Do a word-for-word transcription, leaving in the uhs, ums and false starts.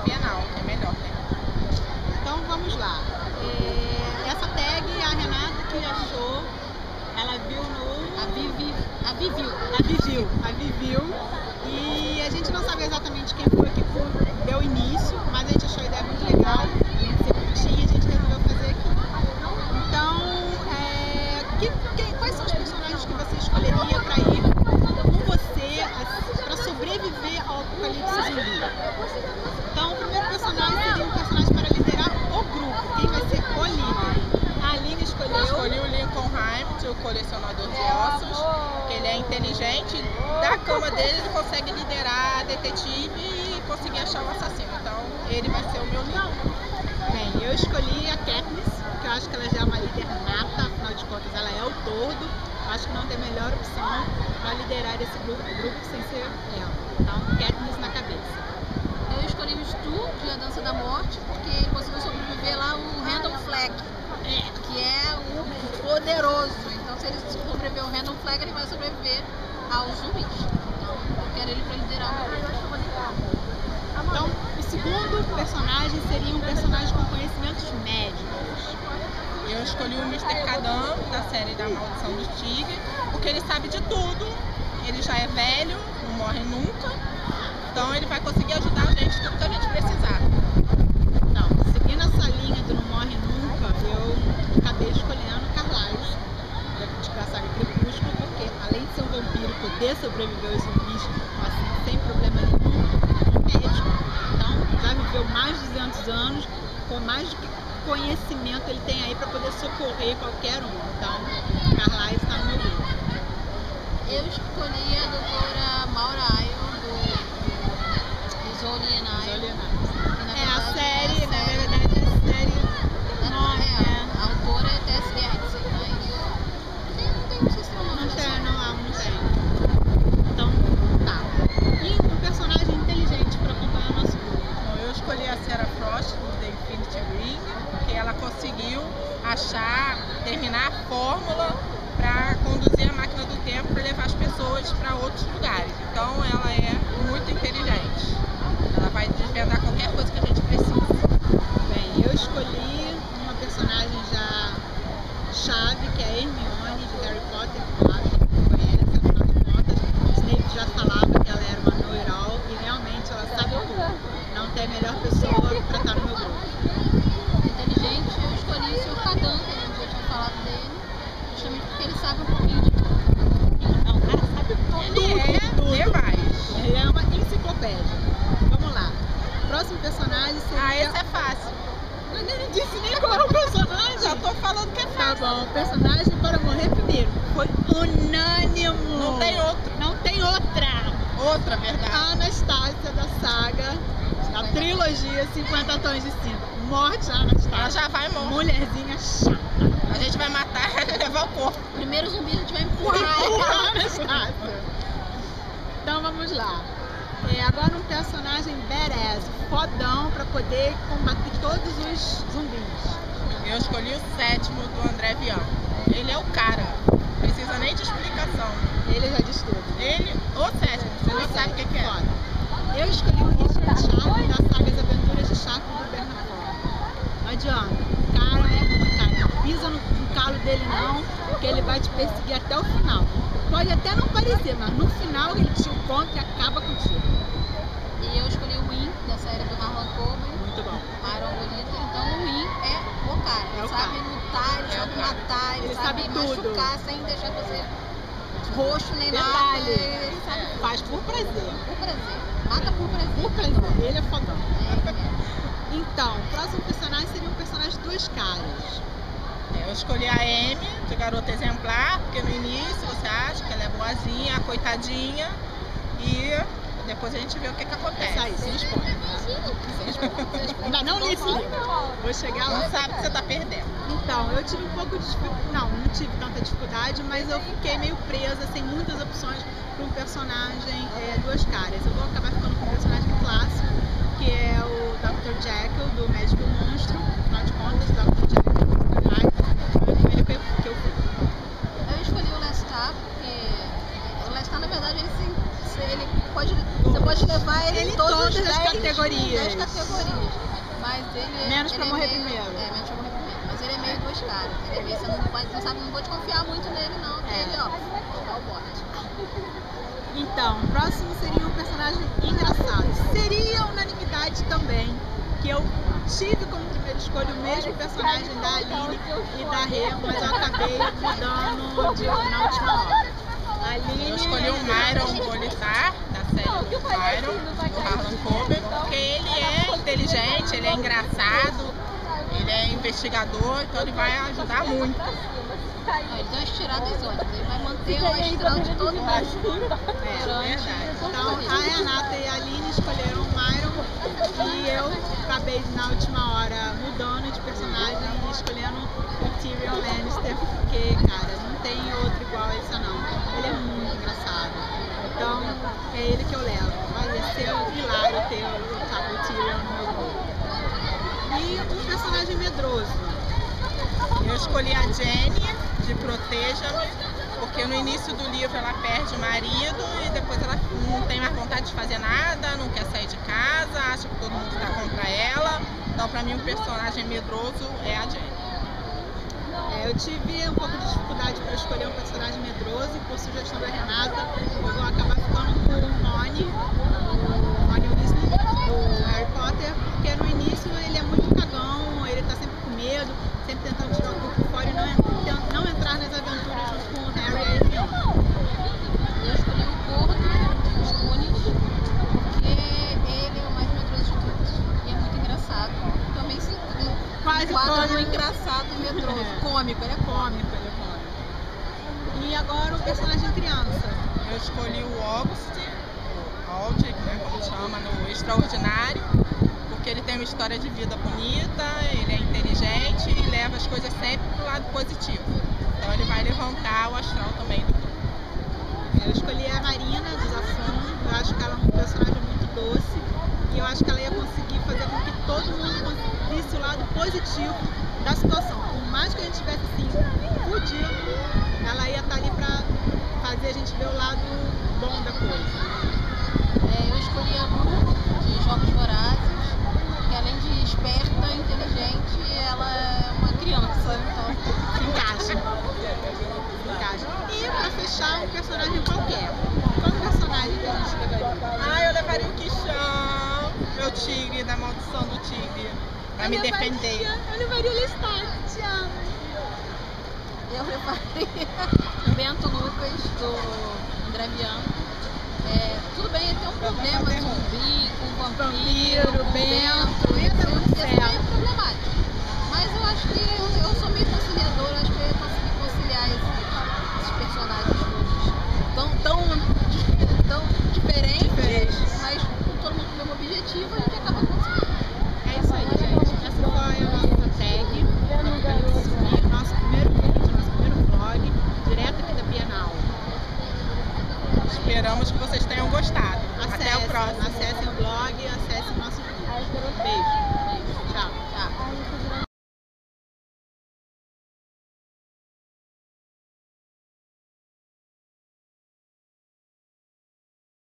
bienal, que é melhor, né? Então vamos lá. É, essa tag, a Renata que achou, ela viu no... A Vivi, a Viviu. A Viviu, a Viviu. E a gente não sabe exatamente quem foi que deu início, mas a gente achou a ideia muito legal, ser curtinha, a gente resolveu fazer aqui. Então, é, que, que, quais são os personagens que você escolheria para ir com você, para sobreviver ao apocalipse zumbi? Então, o primeiro personagem seria um personagem para liderar o grupo. Quem vai ser o líder? A Aline escolheu. Eu escolhi o Lincoln Heimt, o colecionador de ossos, que ele é inteligente. Da cama dele ele consegue liderar a detetive e conseguir achar o assassino. Então, ele vai ser o meu líder. Bem, eu escolhi a Katniss, porque eu acho que ela já é uma líder nata, afinal de contas ela é o tordo. Eu acho que não tem melhor opção para liderar esse grupo, grupo sem ser ela. Então, Katniss na cabeça. Eu escolhi o Stu, de A Dança da Morte, porque ele conseguiu sobreviver lá o Randall Flagg, que é o poderoso. Então, se ele sobreviver ao Randall Flagg, ele vai sobreviver aos zumbis. Então, eu quero ele para liderar o meu grupo. Então, o segundo personagem seria um personagem com conhecimentos médicos. Eu escolhi o mister Cadan, da série da Maldição dos Tigres, porque ele sabe de tudo, ele já é velho, não morre nunca, então ele vai conseguir ajudar a gente tudo que a gente precisar. Então, seguindo essa linha do não morre nunca, eu acabei escolhendo Carlisle, da saga Crepúsculo, porque além de ser um vampiro e poder sobreviver aos zumbis assim, sem problema nenhum, é médico. Então, já viveu mais de duzentos anos, com mais do que conhecimento ele tem aí para poder socorrer qualquer um. Então, Carlisle está no meu grupo. Eu escolhi a doutora Maura Ayo, do Zolian Ayo. É a série, na verdade é a série. Não, é, a autora é Tess Gertsen, mas não tem, não sei se tem o nome. Não tem, não há, não tem. Então, tá. E um personagem inteligente para acompanhar o nosso grupo. Bom, eu escolhi a Sarah Frost, do The Infinity Ring, porque ela conseguiu achar, terminar a fórmula para conduzir a máquina do tempo para levar as pessoas para outros lugares. Então ela é muito inteligente. Ela vai desvendar qualquer coisa que a gente precisa. Bem, eu escolhi uma personagem já chave, que é a Hermione, de Harry Potter, claro, que conhece, afinal de contas, Snape já falava que ela era uma know-it-all e realmente ela sabe tudo. Não tem melhor pessoa para estar no meu grupo. Inteligente, eu escolhi o senhor Cadan, que a gente já tinha falado dele, justamente porque ele sabe um pouquinho de tudo. Não, o cara sabe tudo. Ele é tudo. demais. Ele é uma enciclopédia. Vamos lá. O próximo personagem seria... Ah, esse é fácil. Eu nem disse nem qual é o personagem. Já tô falando que é Tá fácil. bom, o personagem para morrer primeiro. Foi unânimo. Não tem outro. Não tem outra. Outra verdade. A Anastácia da saga, da trilogia cinquenta Tons de Cinza. Morte a Anastácia. Ela já vai morrer. Mulherzinha chata. A gente vai matar e levar o corpo. Primeiro zumbi a gente vai empurrar. Empurra a Anastácia. Então vamos lá. É, agora um personagem badass, fodão, para poder combater todos os zumbis. Eu escolhi o sétimo do André Vian. Ele é o cara. Não precisa nem de explicação. Ele já diz tudo. Ele, o sétimo, você nem sabe o que, que é. Foda. Eu escolhi o Richard Sharp da saga As Aventuras de Sharp do Bernard Cornwell. Não adianta. O cara é ruim, cara. Não pisa no, no calo dele não, porque ele vai te perseguir até o final. Pode até não parecer, mas no final ele te encontra e acaba contigo. E eu escolhi o Win, da série do Harlan Coben. Muito bom. Iron Bonita. Então o Win é o cara. É Ele o sabe cara. lutar, ele É sabe o cara. matar, ele, Ele sabe, sabe tudo. machucar sem deixar você roxo nem nada. Detalhe. Ele sabe tudo. Faz por prazer. Por prazer. Mata por prazer. Por prazer. Ele é fodão. É ele mesmo. Então, o próximo personagem seria um personagem de duas caras. Eu escolhi a Amy, de Garota Exemplar, porque no início você acha que ela é boazinha, a coitadinha, e depois a gente vê o que que acontece. Isso aí, sem spoiler. Sem spoiler. Ainda não li esse livro. Vou chegar lá. Não sabe que você tá perdendo. Então, eu tive um pouco de dificuldade, não, não tive tanta dificuldade, mas eu fiquei meio presa, sem muitas opções para um personagem é, duas caras. Eu vou acabar ficando com um personagem clássico, que é o doutor Jekyll, do Médico Monstro. Afinal de contas, o doutor Jekyll é o personagem, foi com ele que eu que eu fui. Eu escolhi o Lestat porque o Lestat, na verdade, ele, se, se ele pode, você pode levar ele, Ele em todas, todas as as dez categorias. categorias. dez categorias. Mas ele é. Menos ele pra é morrer meio, primeiro. É, menos pra morrer primeiro. Mas ele é meio duas caras. Ele é meio, você não, pode, não sabe, não pode confiar muito nele, não. Porque É. ele, ó, dá o bote. Então, o próximo seria um personagem engraçado. Seria unanimidade também, que eu tive como primeira escolha o mesmo personagem da Aline e da Rê, mas eu acabei mudando de, na última hora. A Aline, Eu escolhi o Myron Bolitar, da série do Myron, do Harlan Coben, porque ele é inteligente, ele é engraçado, ele é investigador, então ele vai ajudar muito. Ele deu umas tiradas ótimas. Ele vai manter o astral de todo mundo. É, verdade. Então, a Renata e a Aline escolheram o Myron e eu acabei na última hora mudando de personagem e escolhendo o Tyrion Lannister, porque, cara, não tem outro igual a esse não. Ele é muito engraçado. Então, é ele que eu levo. Vai ser hilário ter o, o Tyrion no meu grupo. E um personagem medroso. Eu escolhi a Jenny, de Proteja-me, porque no início do livro ela perde o marido e depois ela não tem mais vontade de fazer nada, não quer sair de casa, acha que todo mundo está contra ela. Então, pra mim, um personagem medroso é a Jenny. É, eu tive um pouco de dificuldade para escolher um personagem medroso e por sugestão da Renata, eu vou acabar ficando com o Rony, o Rony Weasley, do Harry Potter, porque no início ele é muito cagão, ele tá sempre com medo, sempre tentando tirar o corpo fora e não, não entrar nas aventuras junto com o Harry e a Hermione. Eu escolhi o Gordo dos Goonies, porque ele é o mais medroso de todos. E é muito engraçado. Também se Quase enquadra no cômico. engraçado e medroso. É. Cômico, ele é cômico. Cômico, ele é cômico. E agora o personagem criança. Eu escolhi o August, o Aldrich, né, como chama, no Extraordinário, porque ele tem uma história de vida bonita, ele é inteligente e leva as coisas sempre pro lado positivo. Então ele vai levantar o astral também do grupo. Eu escolhi a Marina, de Zafon. Eu acho que ela é um personagem muito doce e eu acho que ela ia conseguir fazer com que todo mundo visse o lado positivo da situação. Por mais que a gente estivesse assim, fudido, ela ia estar ali pra fazer a gente ver o lado bom da coisa. É, eu escolhi a Lu, de Jogos Vorazes, que além de esperta, inteligente, ela é uma criança. Então, Se encaixa. Se encaixa. E pra fechar, um personagem qualquer. Qual personagem que a gente levaria? Ah, eu levaria o Kishan, meu tigre, da maldição do tigre, pra me defender. Eu levaria o Lestat, te amo. eu levaria o Bento Lucas, do Draviano. É, tudo bem, ele tem um problema de zumbi, com vampiro, Vampiro, com Bento, Bento, meu Deus do isso céu. é meio problemático. Mas eu acho que eu, eu sou meio conciliadora, acho que eu ia conseguir conciliar esses, esses personagens todos tão, tão, tão diferentes, Diferentes. mas com todo mundo com o mesmo objetivo, a gente acaba conseguindo. É isso aí, gente. Essa foi a nossa tag da Apocalipse Zumbi, nosso primeiro vídeo, nosso primeiro vlog, direto aqui da Bienal. Esperamos que vocês tenham gostado. Até o Acessem, próximo. acessem o blog, acessem o nosso vídeo. Beijo.